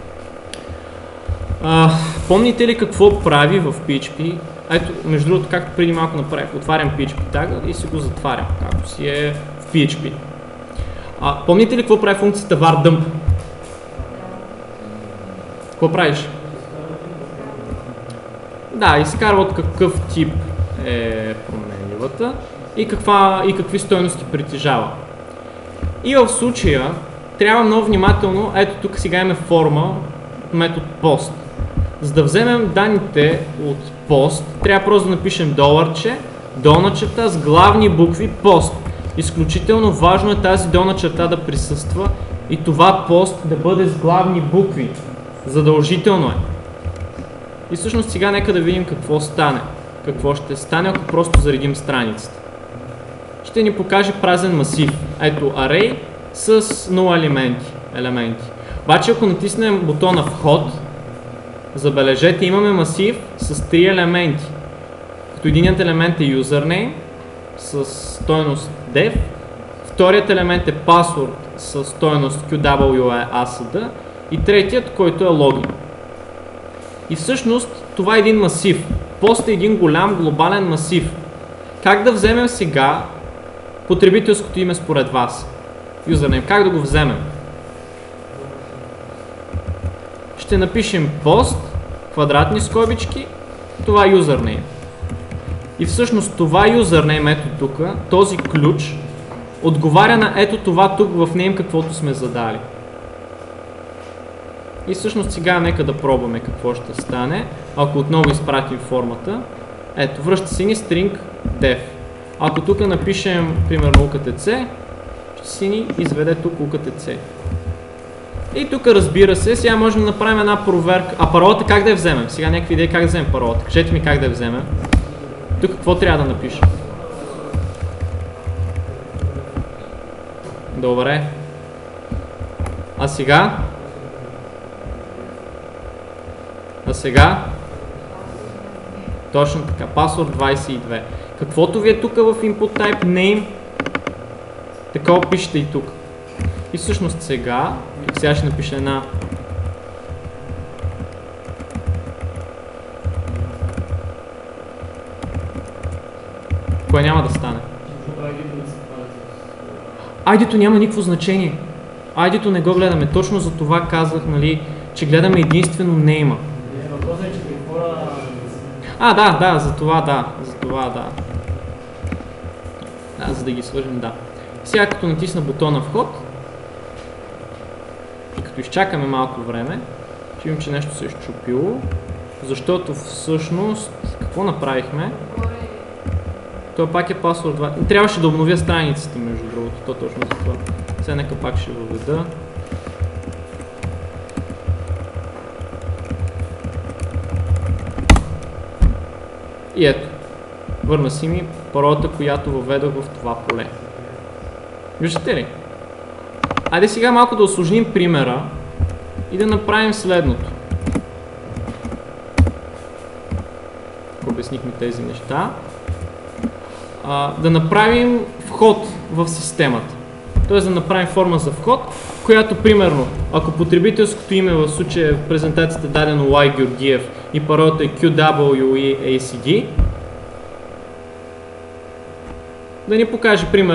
S3: Помните ли какво прави в PHP? Ето, между другото, както преди малко направих, отварям PHP тага и си го затварям, както си е в PHP. Помните ли какво прави функцията var dump? Какво правиш? Да, изкарва от какъв тип е променливата и какви стойности притежава. И в случая трябва много внимателно, ето тук сега имаме форма, метод post. За да вземем данните от post, трябва просто да напишем доларче, долна черта с главни букви post. Изключително важно е тази долна черта да присъства и това post да бъде с главни букви. Задължително е. И всъщност сега нека да видим какво стане. Какво ще стане, ако просто заредим страницата. ще ни покаже празен масив. Ето array с 0 елементи. Обаче ако натиснем бутона вход, забележете, имаме масив с 3 елементи. Като единият елемент е username с стойност dev, вторият елемент е password с стойност qwasd и третият, който е login. И всъщност това е един масив. Пост е един голям глобален масив. Как да вземем сега потребителското име според вас? Username. Как да го вземем? Ще напишем post, квадратни скобички, това е username. И всъщност това username, ето тук, този ключ, отговаря на ето това тук в name, каквото сме задали. И всъщност сега нека да пробваме какво ще стане, ако отново изпратим формата. Ето, връща си ни string def. Ако тук напишем, примерно, UKTC, ще си ни изведе тук UKTC. И тук, разбира се, сега можем да направим една проверка. А паролата как да я вземем? Сега някакви идеи как да вземем паролата. Кажете ми как да я вземем. Тук какво трябва да напишем? Добре. А сега? Точно така. Password 22. Каквото ви е тук в input type name, такова пишете и тук. И всъщност сега ще напиша една кое няма да стане. ID-то няма никакво значение. ID-то не го гледаме. Точно за това казах, нали, че гледаме единствено name-а.
S4: Въпросът е, че при хора...
S3: За това да. Да, за да ги свържем, да. Сега като натисна бутона вход и като изчакаме малко време, ще видим, че нещо се е счупило, защото всъщност какво направихме? Това пак е password 2. Трябваше да обновя страницата, между другото, то точно за това. Сега нека пак ще въведа. И ето, върна си ми паролата, която въведох в това поле. Виждате ли? Айде сега малко да усложним примера и да направим следното. Обяснихме тези неща. Да направим вход в системата. Тоест да направим форма за вход, която примерно, ако потребителското име в случая в презентацията е дадено Y Георгиев и паролата е QWEACD, да ни покаже пример